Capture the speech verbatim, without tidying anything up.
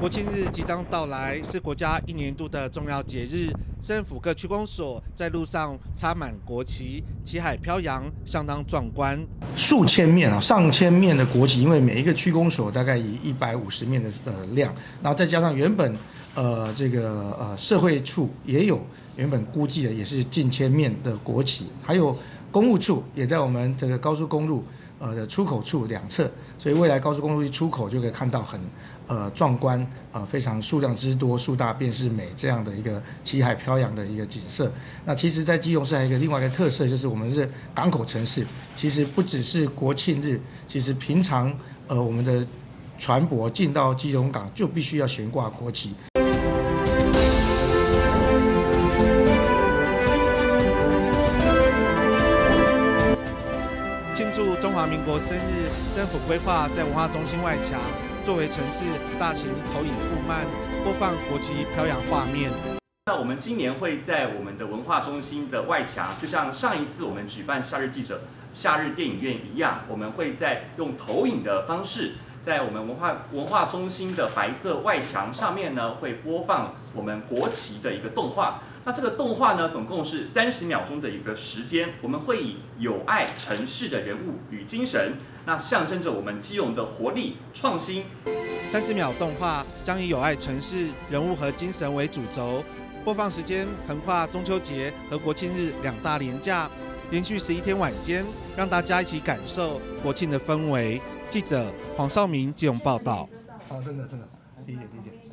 国庆日即将到来，是国家一年一度的重要节日。政府各区公所在路上插满国旗，旗海飘扬，相当壮观。 数千面啊，上千面的国旗，因为每一个区公所大概以一百五十面的呃量，然后再加上原本呃这个呃社会处也有原本估计的也是近千面的国旗，还有公务处也在我们这个高速公路呃的出口处两侧，所以未来高速公路一出口就可以看到很呃壮观呃非常数量之多、树大便是美这样的一个旗海飘扬的一个景色。那其实，在基隆市还有一个另外一个特色，就是我们是港口城市。其实不只是国庆日，其实平常呃我们的船舶进到基隆港就必须要悬挂国旗。 庆祝中华民国生日，政府规划在文化中心外墙作为城市大型投影布幔，播放国旗飘扬画面。 那我们今年会在我们的文化中心的外墙，就像上一次我们举办夏日记者、夏日电影院一样，我们会在用投影的方式，在我们文化文化中心的白色外墙上面呢，会播放我们国旗的一个动画。那这个动画呢，总共是三十秒钟的一个时间，我们会以有爱城市的人物与精神，那象征着我们基隆的活力、创新。 三十秒动画将以有爱城市人物和精神为主轴。播放时间横跨中秋节和国庆日两大连假，连续十一天晚间，让大家一起感受国庆的氛围。记者黄少明基隆报道。 好，真的真的，理解理解。